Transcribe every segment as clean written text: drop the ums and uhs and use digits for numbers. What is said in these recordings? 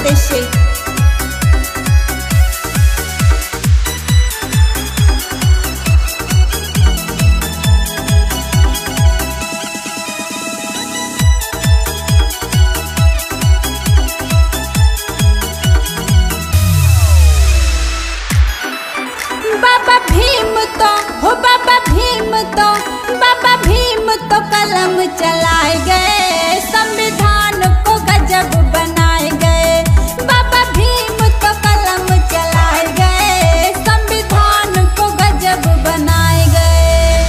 Abhishek. बाबा भीम तो हो बाबा भीम तो बाबा भीम तो कलम चलाए गए, संविधान को गजब बनाए गए। बाबा भीम तो कलम चलाए गए, संविधान को गजब बनाए गए।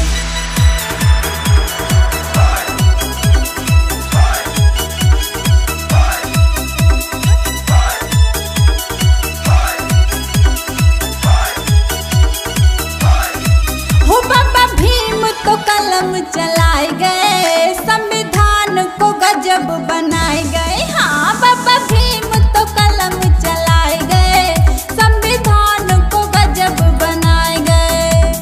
हो बाबा भीम तो कलम चलाए गए, संविधान को गजब बनाए गए। हाँ बाबा भीम तो कलम चलाए गए, संविधान को गजब बनाए गए।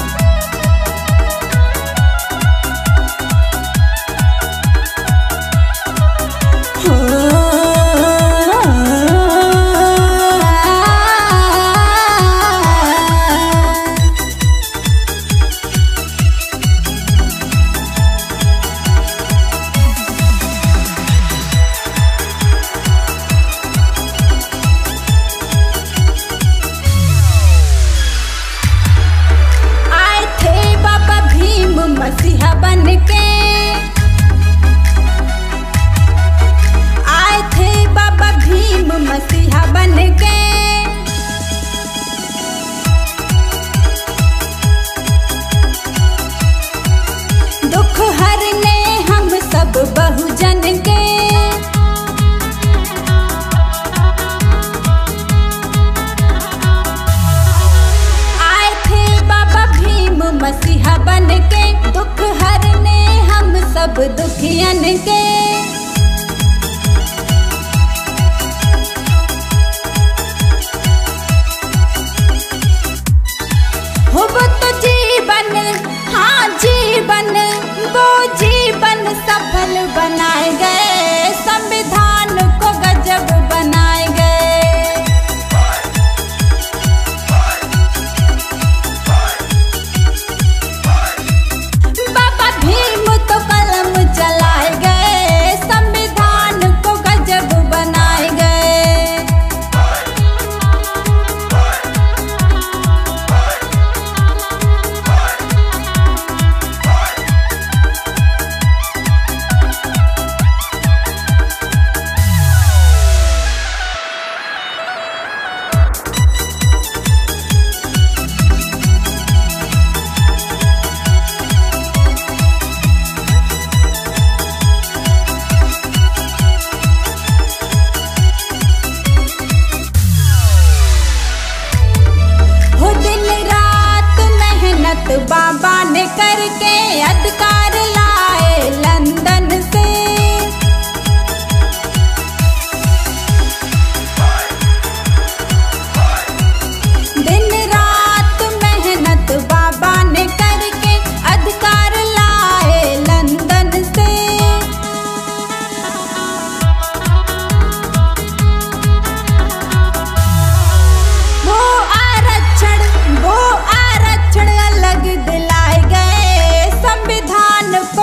आए थे बाबा भीम मसीहा बन के, आए थे बाबा भीम मसीहा बन के। दुख हरने हम सब बहुजन के। आए थे बाबा भीम मसीहा बन के, दुख हरने हम सब दुखियन के। हो वो तो जीवन, हाँ जीवन, वो जीवन सफल बनाए गए, संविधान को गजब बनाए गए। बाबा भीम तो कलम चलाए गए, संविधान को गजब बनाए गए। हो दिन रात मेहनत बाबा ने करके अधिकार लाए लंदन से। दिन रात मेहनत बाबा ने करके अधिकार लाए लंदन से। वो आरक्षण अलग दिलाए गए, संविधान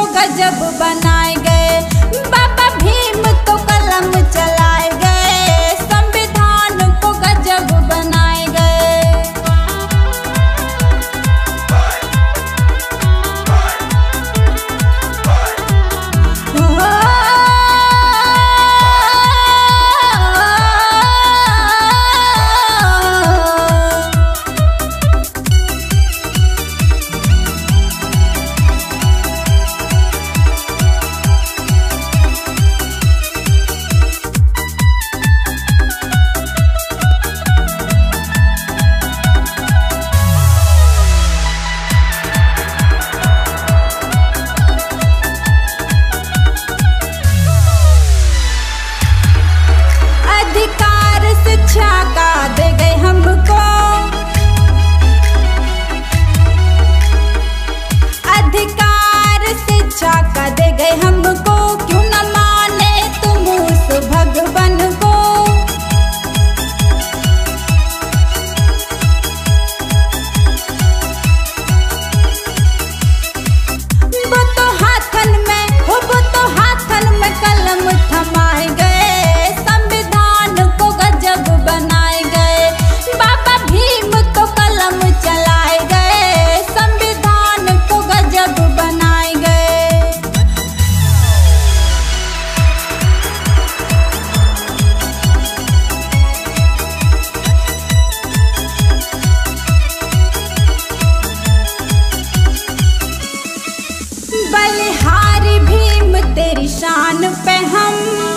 तेरी शान पे हम।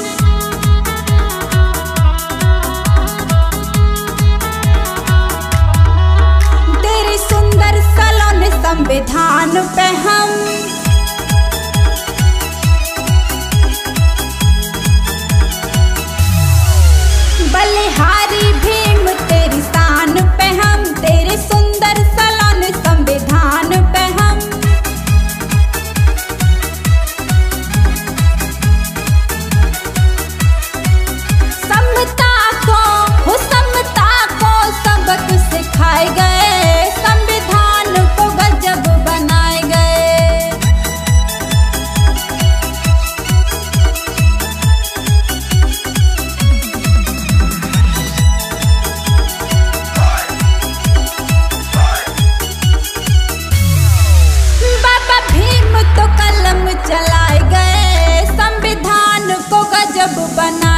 तेरी सुंदर सलोने संविधान पे हम। बलिहारी भीम तेरी शान पे हम, तेरे सुंदर सलोने संविधान पे हम। समता को सबक सिखाए गए, संविधान को गजब बनाए गए। बाबा भीम तो कलम चलाए गए, संविधान को गजब बना